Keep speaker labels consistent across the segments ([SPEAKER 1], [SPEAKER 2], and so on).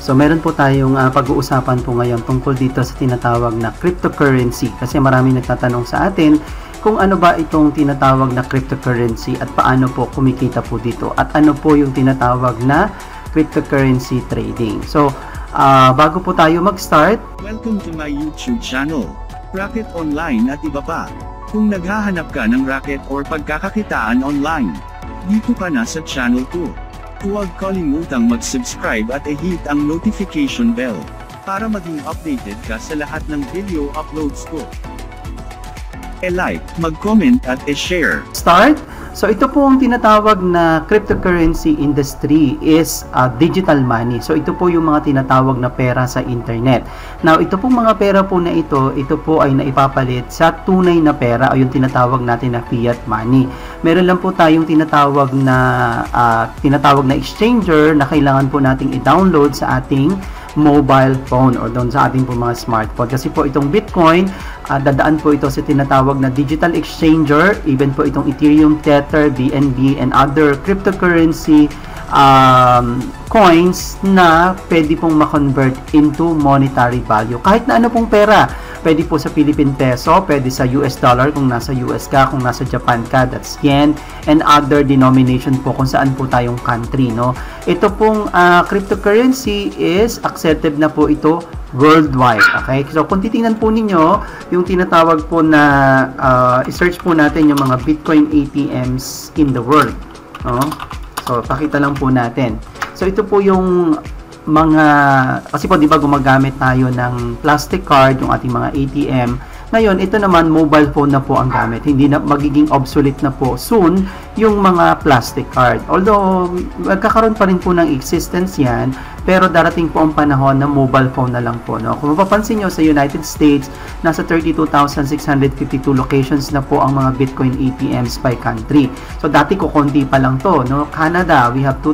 [SPEAKER 1] So meron po tayong pag-uusapan po ngayon tungkol dito sa tinatawag na cryptocurrency. Kasi marami nagtatanong sa atin kung ano ba itong tinatawag na cryptocurrency at paano po kumikita po dito. At ano po yung tinatawag na cryptocurrency trading. So bago po tayo mag-start,
[SPEAKER 2] welcome to my YouTube channel, Racket Online at iba pa. Kung naghahanap ka ng racket or pagkakakitaan online, dito ka na sa channel ko. Huwag kalimutang mag-subscribe at i-hit ang notification bell para maging updated ka sa lahat ng video uploads ko. E-like, mag-comment at e-share.
[SPEAKER 1] Start! So ito po ang tinatawag na cryptocurrency industry is digital money. So ito po yung mga tinatawag na pera sa internet. Now ito pong mga pera po na ito po ay naipapalit sa tunay na pera o yung tinatawag natin na fiat money. Meron lang po tayong tinatawag na exchanger na kailangan po nating i-download sa ating mobile phone or doon sa ating po mga smartphone. Kasi po itong Bitcoin, dadaan po ito sa tinatawag na digital exchanger, even po itong Ethereum, Tether, BNB, and other cryptocurrency coins na pwede pong ma-convert into monetary value. Kahit na ano pong pera. Pwede po sa Philippine Peso, pwede sa US dollar kung nasa US ka, kung nasa Japan ka, that's yen, and other denomination po kung saan po tayong country, no? Ito pong cryptocurrency is accepted na po ito worldwide, okay? So, kung titingnan po ninyo, yung tinatawag po na i-search po natin yung mga Bitcoin ATMs in the world, no? So, pakita lang po natin. So, ito po yung kasi po 'di ba gumagamit tayo ng plastic card yung ating mga ATM. Ngayon, ito naman mobile phone na po ang gamit. Hindi na magiging obsolete na po soon yung mga plastic card. Although magkakaroon pa rin po ng existence 'yan, pero darating po ang panahon na mobile phone na lang po, no? Kung mapapansin niyo sa United States, nasa 32,652 locations na po ang mga Bitcoin ATMs by country. So dati ko konti pa lang to, no? Canada, we have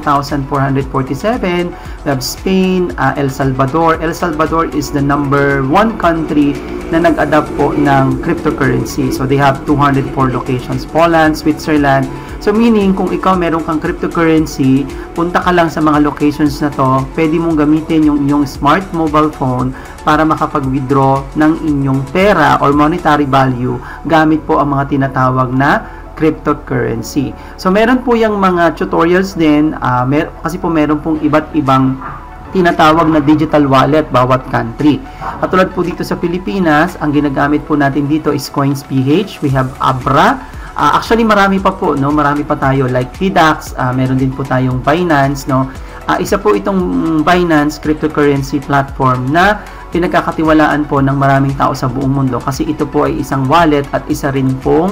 [SPEAKER 1] 2,447, we have Spain, El Salvador. El Salvador is the number 1 country na nag-adapt po ng cryptocurrency. So they have 204 locations. Poland, Switzerland. So meaning, kung ikaw meron kang cryptocurrency, punta ka lang sa mga locations na to, pwede mong gamitin yung inyong smart mobile phone para makapag-withdraw ng inyong pera or monetary value gamit po ang mga tinatawag na cryptocurrency. So meron po yung mga tutorials din, kasi po meron pong iba't ibang tinatawag na digital wallet bawat country. Katulad po dito sa Pilipinas, ang ginagamit po natin dito is CoinsPH, we have Abra. Actually marami pa po, no? Marami pa tayo like PDAX, meron din po tayong Binance, no? Isa po itong Binance cryptocurrency platform na pinagkakatiwalaan po ng maraming tao sa buong mundo kasi ito po ay isang wallet at isa rin pong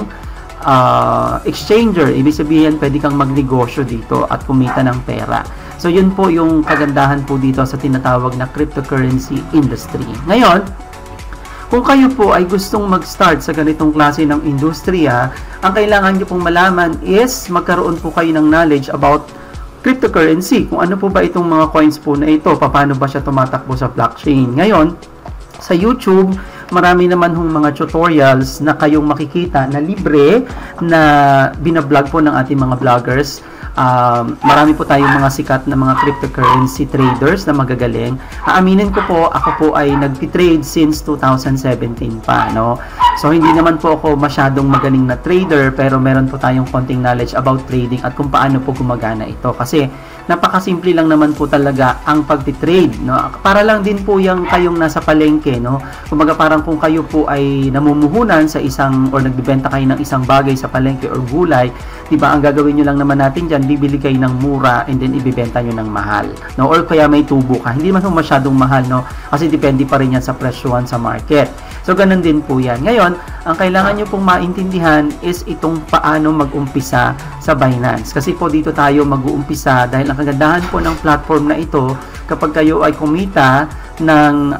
[SPEAKER 1] exchanger. Ibig sabihin, pwede kang magnegosyo dito at kumita ng pera. So, yun po yung kagandahan po dito sa tinatawag na cryptocurrency industry. Ngayon, kung kayo po ay gustong mag-start sa ganitong klase ng industriya, ang kailangan nyo pong malaman is magkaroon po kayo ng knowledge about cryptocurrency. Kung ano po ba itong mga coins po na ito, paano ba siya tumatakbo sa blockchain. Ngayon, sa YouTube, marami naman hong mga tutorials na kayong makikita na libre na binablog po ng ating mga vloggers. Marami po tayong mga sikat na mga cryptocurrency traders na magagaling. Aaminin ko po, ako po ay nagtitrade since 2017 pa, no? So, hindi naman po ako masyadong magaling na trader, pero meron po tayong konting knowledge about trading at kung paano po gumagana ito. Kasi, napakasimple lang naman po talaga ang pagtitrade, no? Para lang din po yung kayong nasa palengke, no? Kumbaga parang kung kayo po ay namumuhunan sa isang or nagbebenta kayo ng isang bagay sa palengke or gulay, 'di ba? Ang gagawin niyo lang naman natin diyan, bibili kayo ng mura and then ibebenta niyo ng mahal, no? Or kaya may tubo ka. Hindi man masyadong mahal, no? Kasi depende pa rin yan sa presyohan sa market. So ganun din po yan. Ngayon, ang kailangan niyo pong maintindihan is itong paano mag-umpisa sa Binance. Kasi po dito tayo mag-uumpisa dahil ang kagandahan po ng platform na ito, kapag kayo ay kumita ng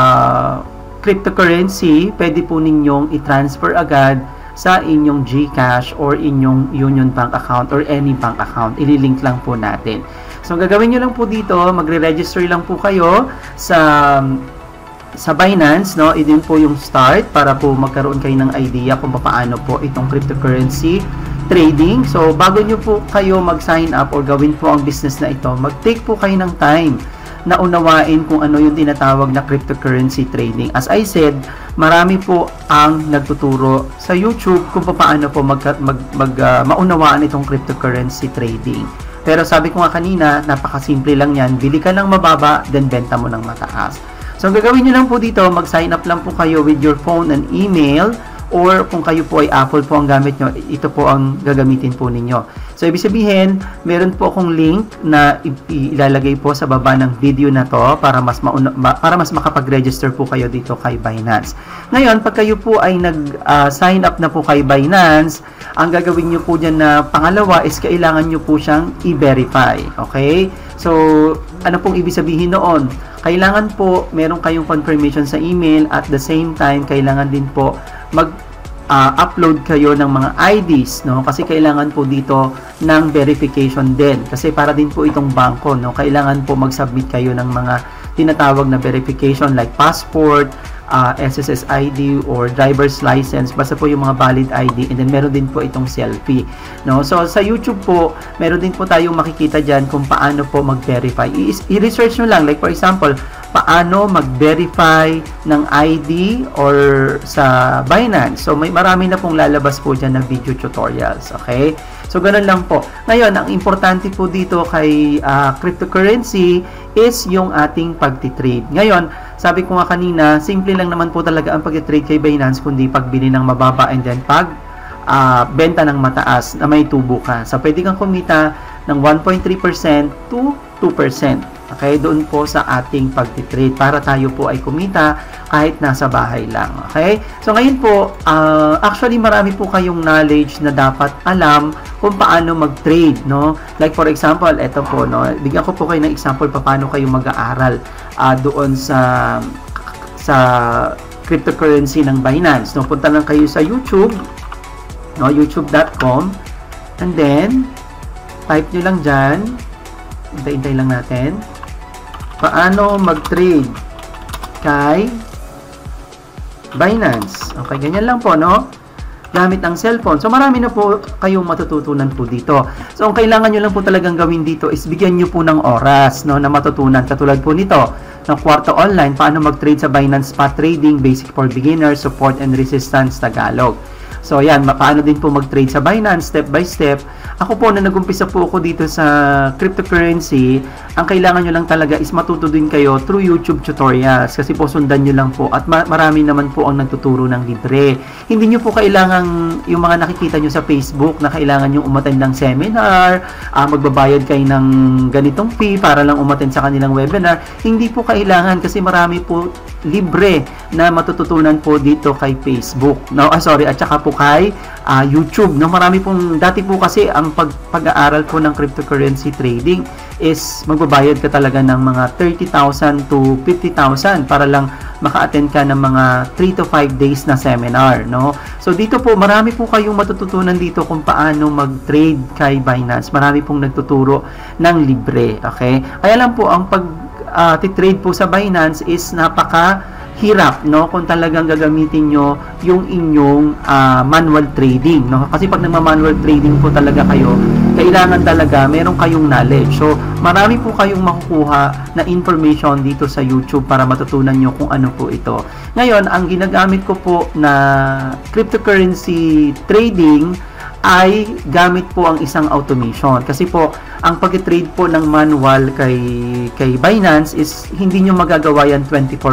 [SPEAKER 1] cryptocurrency, pwede po ninyong i-transfer agad sa inyong GCash or inyong Union Bank account or any bank account. Ililink lang po natin. So, ang gagawin nyo lang po dito, magre-register lang po kayo sa Binance, no? Ito po yung start para po magkaroon kayo ng idea kung paano po itong cryptocurrency trading. So, bago nyo po kayo mag-sign up or gawin po ang business na ito, mag-take po kayo ng time naunawain kung ano yung tinatawag na cryptocurrency trading. As I said, marami po ang nagtuturo sa YouTube kung paano po maunawaan itong cryptocurrency trading. Pero sabi ko nga kanina, napakasimple lang yan. Bili ka ng mababa, then benta mo ng mataas. So, ang gagawin nyo lang po dito, mag-sign up lang po kayo with your phone and email, or kung kayo po ay Apple po ang gamit nyo, ito po ang gagamitin po ninyo. So, ibig sabihin, meron po akong link na ilalagay po sa baba ng video na to para mas makapag-register po kayo dito kay Binance. Ngayon, pag kayo po ay nag-sign up na po kay Binance, ang gagawin nyo po dyan na pangalawa is kailangan nyo po siyang i-verify. Okay? So, ano pong ibig sabihin noon? Kailangan po meron kayong confirmation sa email, at the same time, kailangan din po upload kayo ng mga IDs, no? Kasi kailangan po dito ng verification din. Kasi para din po itong bangko, no? Kailangan po mag-submit kayo ng mga tinatawag na verification like passport, SSS ID or driver's license, basta po yung mga valid ID, and then meron din po itong selfie, no? So sa YouTube po, meron din po tayong makikita dyan kung paano po mag-verify. I-research nyo lang, like for example, paano mag-verify ng ID or sa Binance. So marami na pong lalabas po dyan na video tutorials, okay? So ganun lang po. Ngayon, ang importante po dito kay cryptocurrency is yung ating pagtitrade. Ngayon, sabi ko nga kanina, simple lang naman po talaga ang pagtitrade kay Binance, kundi pagbili ng mababa and then benta ng mataas na may tubo ka. So pwede kang kumita ng 1.3% to 2%. Okay, doon po sa ating pagtitrade para tayo po ay kumita kahit nasa bahay lang. Okay? So ngayon po, actually marami po kayong knowledge na dapat alam kung paano mag-trade, no? Like for example, ito po, no? Bigyan ko po kayo ng example paano kayo mag-aaral doon sa cryptocurrency ng Binance, no? Punta lang kayo sa YouTube, no? youtube.com, and then type nyo lang dyan, hintay lang natin, paano mag-trade kay Binance. Okay, ganyan lang po, no? Gamit ang cellphone. So, marami na po kayong matututunan po dito. So, ang kailangan nyo lang po talagang gawin dito is bigyan nyo po ng oras, no, na matutunan. Katulad po nito, ng Kwarto Online, paano mag-trade sa Binance Spot Trading, Basic for Beginners, Support and Resistance, Tagalog. So, yan, paano din po mag-trade sa Binance, step by step. Ako po, na nag-umpisa po ako dito sa cryptocurrency, ang kailangan nyo lang talaga is matuto din kayo through YouTube tutorials. Kasi po, sundan nyo lang po. At marami naman po ang nagtuturo ng libre. Hindi nyo po kailangan yung mga nakikita nyo sa Facebook na kailangan nyo umattend ng seminar, magbabayad kayo ng ganitong fee para lang umattend sa kanilang webinar. Hindi po kailangan kasi marami po libre na matututunan po dito kay Facebook. No, at saka po kay YouTube. No, marami pong dati po kasi ang pag-aaral po ng cryptocurrency trading is magbabayad ka talaga ng mga 30,000 to 50,000 para lang maka-attend ka ng mga 3 to 5 days na seminar, no? So dito po marami po kayong matututunan dito kung paano mag-trade kay Binance. Marami pong nagtuturo ng libre, okay? Kaya lang po ang pag-trade po sa Binance is napaka-hirap, no? Kung talagang gagamitin nyo yung inyong manual trading, no? Kasi pag nagma-manual trading po talaga kayo, kailangan talaga meron kayong knowledge. So, marami po kayong makukuha na information dito sa YouTube para matutunan nyo kung ano po ito. Ngayon, ang ginagamit ko po na cryptocurrency trading ay gamit po ang isang automation. Kasi po, ang pag-trade po ng manual kay Binance is hindi nyo magagawa yan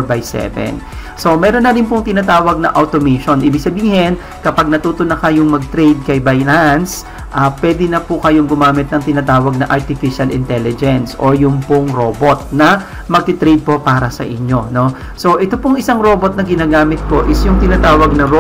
[SPEAKER 1] 24/7. So, meron na rin pong tinatawag na automation. Ibig sabihin, kapag natuto na kayong mag-trade kay Binance, pwede na po kayong gumamit ng tinatawag na artificial intelligence o yung pong robot na mag-trade po para sa inyo, no? So, ito pong isang robot na ginagamit ko is yung tinatawag na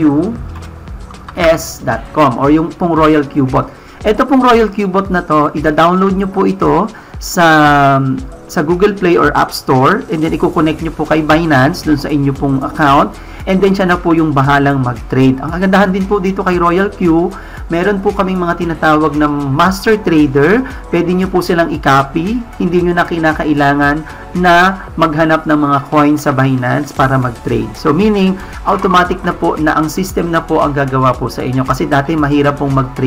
[SPEAKER 1] RoyalQS.com or yung pong Royal Q-Bot. Ito pong Royal Q-Bot na to, ida-download nyo po ito sa Google Play or App Store, and then i-connect nyo po kay Binance dun sa inyo pong account, and then siya na po yung bahalang mag-trade. Ang kagandahan din po dito kay Royal Q, meron po kaming mga tinatawag na master trader. Pwede nyo po silang i-copy, hindi nyo na kinakailangan na maghanap ng mga coins sa Binance para mag-trade. So meaning, automatic na po na ang system na po ang gagawa po sa inyo, kasi dati mahirap pong mag-trade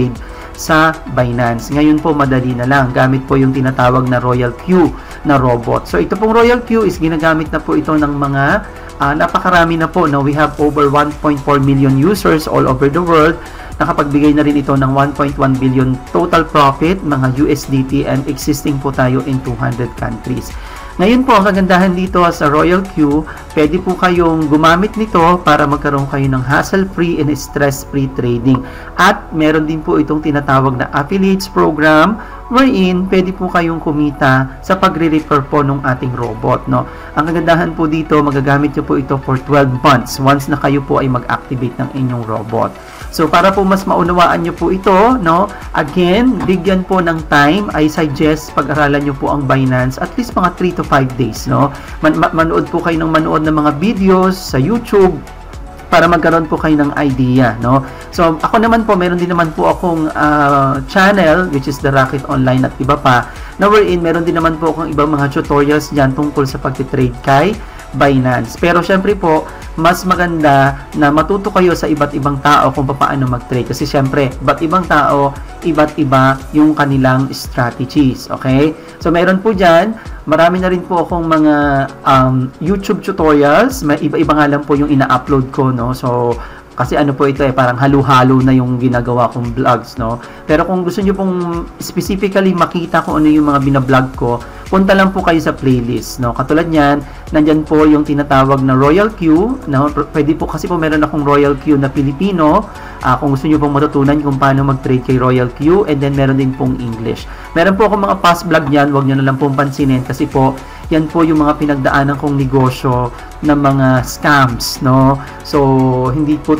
[SPEAKER 1] sa Binance. Ngayon po madali na lang, gamit po yung tinatawag na Royal Q na robot. So ito pong Royal Q is ginagamit na po ito ng mga napakarami na po. Now we have over 1.4 million users all over the world. Nakapagbigay na rin ito ng 1.1 billion total profit, mga USDT, and existing po tayo in 200 countries. Ngayon po, ang kagandahan dito sa Royal Q, pwede po kayong gumamit nito para magkaroon kayo ng hassle-free and stress-free trading. At meron din po itong tinatawag na affiliates program wherein pwede po kayong kumita sa pagre-refer po ng ating robot, no? Ang kagandahan po dito, magagamit nyo po ito for 12 months once na kayo po ay mag-activate ng inyong robot. So, para po mas maunawaan nyo po ito, no? Again, bigyan po ng time, I suggest pag-aralan nyo po ang Binance at least mga 3 to 5 days, no? Manood po kayo ng mga videos sa YouTube para magkaroon po kayo ng idea, no? So, ako naman po, meron din naman po akong channel, which is the Rocket Online at iba pa, na wherein meron din naman po akong ibang mga tutorials dyan tungkol sa pag-trade kay Binance. Pero syempre po, mas maganda na matuto kayo sa iba't ibang tao kung paano mag-trade. Kasi syempre, iba't ibang tao, iba't iba yung kanilang strategies. Okay? So, meron po dyan, marami na rin po akong mga YouTube tutorials. May iba-iba nga lang po yung ina-upload ko, no? So, kasi ano po ito parang halo-halo na yung ginagawa kong vlogs, no? Pero kung gusto nyo pong specifically makita kung ano yung mga binablog ko, punta lang po kayo sa playlist, no? Katulad niyan, nandyan po yung tinatawag na Royal Q, no? Pwede po kasi po meron akong Royal Q na Pilipino, kung gusto nyo pong matutunan kung paano mag-trade kay Royal Q, and then meron din pong English. Meron po akong mga past vlog niyan, huwag nyo na lang pong pansinin kasi po yan po yung mga pinagdaanan kong negosyo ng mga scams, no? So hindi po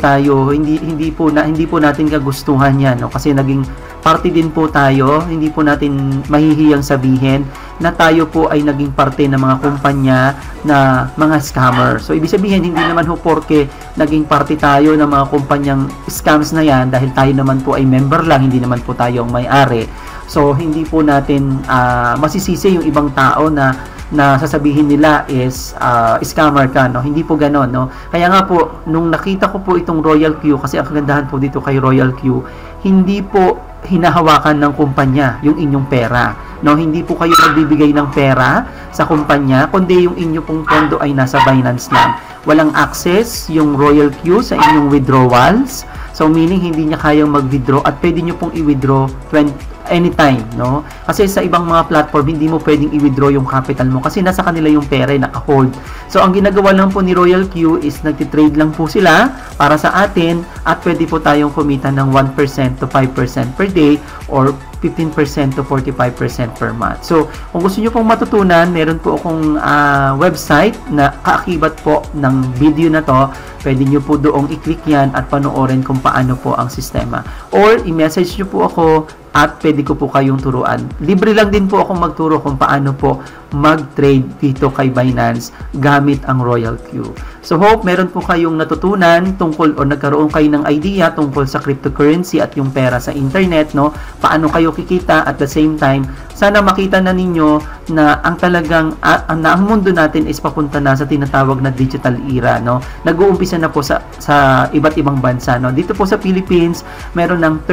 [SPEAKER 1] natin kagustuhan yan, no? Kasi naging parte din po tayo, hindi po natin mahihiyang sabihin na tayo po ay naging parte ng mga kumpanya na mga scammer. So ibig sabihin, hindi naman ho porke naging parte tayo ng mga kumpanyang scams na yan dahil tayo naman po ay member lang, hindi naman po tayo ang may-ari. So hindi po natin masisisi yung ibang tao na sasabihin nila is scammer ka, no? Hindi po gano'n, no? Kaya nga po, nung nakita ko po itong Royal Q, kasi ang kagandahan po dito kay Royal Q, hindi po hinahawakan ng kumpanya yung inyong pera, no? Hindi po kayo nagbibigay ng pera sa kumpanya, kundi yung inyong pong pondo ay nasa Binance lang. Walang access yung Royal Q sa inyong withdrawals. So, meaning hindi niya kayang mag-withdraw at pwede nyo pong i-withdraw anytime, no? Kasi sa ibang mga platform, hindi mo pwedeng i-withdraw yung capital mo kasi nasa kanila yung pera, naka-hold. So, ang ginagawa lang po ni Royal Q is nagtitrade lang po sila para sa atin at pwede po tayong kumita ng 1% to 5% per day or 15% to 45% per month. So, kung gusto nyo pong matutunan, meron po akong website na kaakibat po ng video na to. Pwede nyo po doong i-click yan at panoorin kung paano po ang sistema. Or, i-message nyo po ako at pwede ko po kayong turuan. Libre lang din po akong magturo kung paano po mag-trade dito kay Binance gamit ang Royal Q. So, hope meron po kayong natutunan tungkol o nagkaroon kayo ng idea tungkol sa cryptocurrency at yung pera sa internet, no? Paano kayo kikita at the same time, sana makita na ninyo na ang talagang na ang mundo natin is papunta na sa tinatawag na digital era, no? Nag-uumpisa na po sa iba't ibang bansa, no? Dito po sa Philippines, meron ng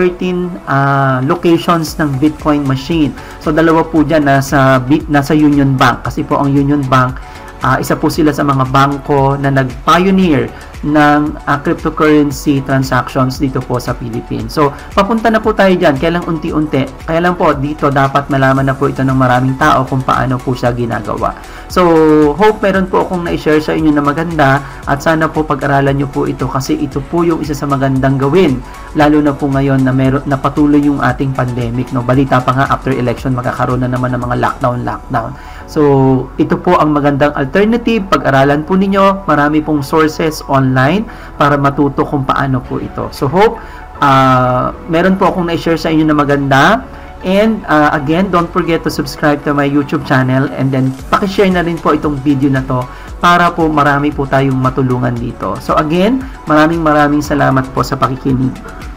[SPEAKER 1] 13 locations ng Bitcoin machine. So dalawa po diyan nasa Union Bank kasi po ang Union Bank isa po sila sa mga bangko na nag-pioneer ng cryptocurrency transactions dito po sa Philippines. So, papunta na po tayo dyan. Kaya lang unti-unti. Kaya lang po, dito dapat malaman na po ito ng maraming tao kung paano po siya ginagawa. So, hope meron po akong na-share sa inyo na maganda at sana po pag-aralan nyo po ito kasi ito po yung isa sa magandang gawin. Lalo na po ngayon na patuloy yung ating pandemic. No? Balita pa nga after election, magkakaroon na naman ng mga lockdown. So, ito po ang magandang alternative. Pag-aralan po ninyo, marami pong sources online para matuto kung paano po ito. So, hope meron po akong na-share sa inyo na maganda. And again, don't forget to subscribe to my YouTube channel and then pakishare na rin po itong video na to para po marami po tayong matulungan dito. So, again, maraming salamat po sa pakikinig.